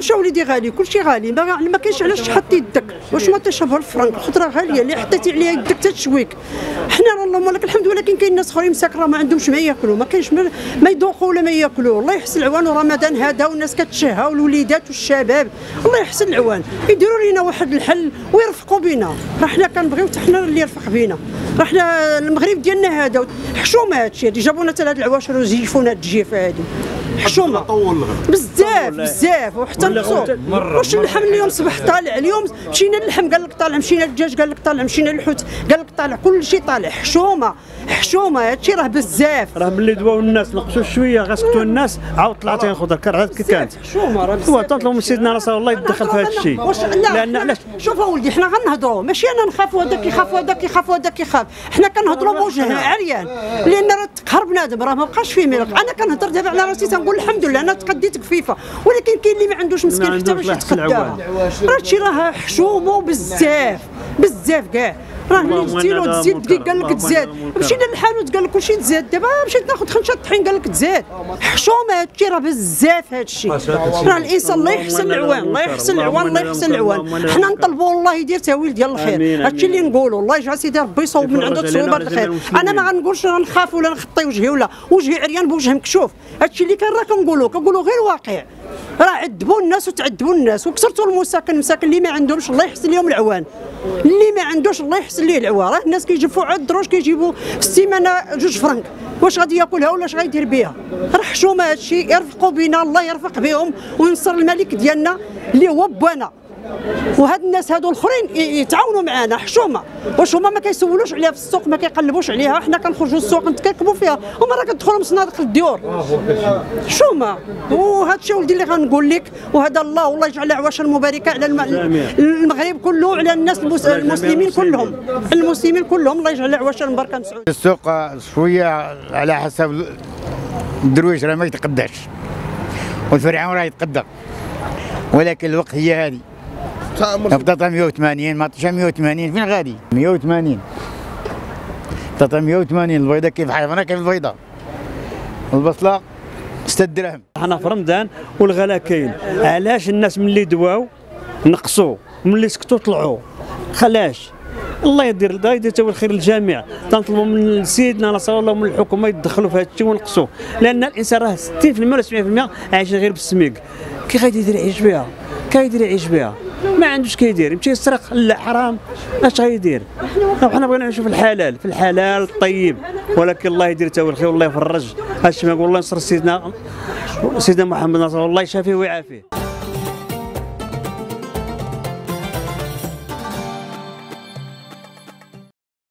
كلشي وليدي غالي، كلشي غالي، ما كاينش علاش تحط يدك، واش ما تشربها الفرنك، الخضره غاليه اللي حطيتي عليها يدك تتشويك. حنا اللهم لك الحمد، ولكن كاين ناس اخرين مساكره ما عندهمش ما ياكلوا، ما كاينش ما يذوقوا ولا ما ياكلوا. الله يحسن العوان، ورمضان هذا والناس كتشهى والوليدات والشباب، الله يحسن العوان، يديروا لينا واحد الحل ويرفقوا بنا. راه حنا كنبغيو حتى حنا اللي يرفق بينا، راه حنا المغرب ديالنا هذا حشومه. هادشي هادي جابونا حتى هاد العواشر وزيفونا هاد الجيفه هادي حشومه بزاف وحتى نقصوا. واش اللحم اليوم صبح طالع، اليوم مشينا للحم قال لك طالع، مشينا للدجاج قال لك طالع، مشينا للحوت قال لك طالع، كل شيء طالع. حشومه هادشي راه بزاف. راه ملي دواو الناس نقصوا شويه غسكتوا الناس عاود طلعت الخضر كرهت كي كانت حشومه راه هو تطلبوا من سيدنا رسول الله يتدخل في هذا الشيء. لان علاش شوف اولدي حنا غنهضروا، ماشي انا نخاف وهذاك يخاف وهذاك يخاف وهذاك يخاف، حنا كنهضروا بوجه عريان، لان راه تقهر بنادم راه ما بقاش فيه ملك. انا كنهضر دابا على راسي تنقول الحمد لله انا تقديت كفيفه، ولكن كاين اللي ما عندوش مسكين حتى باش يتقداها. هادشي راه حشومه بزاف كاع. راه ملي جبتي له تزيد دقيق قال لك تزاد، مشينا للحانوت قال لك كلشي تزاد، دابا مشيت ناخذ 5 طحين قال لك تزاد. حشومه هادشي راه بزاف هادشي. راه الانسان الله يحسن العوان، الله يحسن العوان، الله يحسن العوان. حنا نطلبوا الله يدير تاويل ديال الخير، هادشي اللي نقولوا. الله يجعل سيدي ربي يصوب من عنده تصويبه الخير. انا ما غنقولش راه نخاف ولا نخطي وجهي ولا وجهي عريان بوجه مكشوف، هادشي اللي كان راه كنقولوا غير واقع. راه عذبوا الناس وتعذبوا الناس وكسرتوا المساكن اللي ما عندهمش الله يحسن لهم العوان، اللي ما عندوش الله يحسن ليه العوان. راه الناس كيجيبوا عاد الدروج كيجيبوا في السيمانه 2 فرنك، واش غادي ياكلها ولا اش غيدير بها؟ راه حشومه هادشي، يرفقوا بنا الله يرفق بهم وينصر الملك ديالنا اللي هو بوانا. وهاد الناس هادو الاخرين يتعاونوا معنا. حشومه واش هما ما كيسولوش عليها في السوق، ما كيقلبوش عليها، حنا كنخرجوا للسوق نتكركبوا فيها ومره كندخلوا من صناديق الديور. حشومه. وهذا الشيء ولدي اللي غنقول لك، وهذا الله والله يجعل عواشر مباركه على المغرب كله وعلى الناس المسلمين كلهم، الله يجعل عواشر مباركه مسعود. السوق شويه على حسب الدرويش راه ما يتقداش والفرعون راه يتقدر، ولكن الوقت هي هذه. بطاطا 180 ما عطيتش 180 فين غادي؟ 180 بطاطا 180. البيضه كيف حيفنا كيف البيضه، البصله 6 دراهم. حنا في رمضان والغلا كاين، علاش الناس ملي دواو نقصوا ملي سكتوا طلعوا؟ خلاش الله يدير تا الخير للجميع. تنطلبوا من سيدنا رسول الله ومن الحكومه يتدخلوا في هذا الشيء ونقصوا، لان الانسان راه 60% ولا 70% عايشين غير بالسميق. كي غادي يدير يعيش بها؟ ما عندوش كيدير، يمشي يسرق لا حرام، اش غيدير؟ حنا بغينا نعيشوا في الحلال الطيب، ولكن الله يدير تا الخير والله يفرج. هادشي ما نقول الله ينصر سيدنا محمد رسول الله يشافيه ويعافيه.